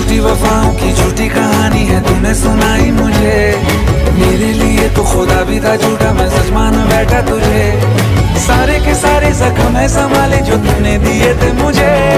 झूठी वफाओं की झूठी कहानी है तूने सुनाई मुझे। मेरे लिए तो खुदा भी था झूठा, मैं सच मान बैठा तुझे। सारे के सारे जख्म है संभाले जो तूने दिए थे मुझे।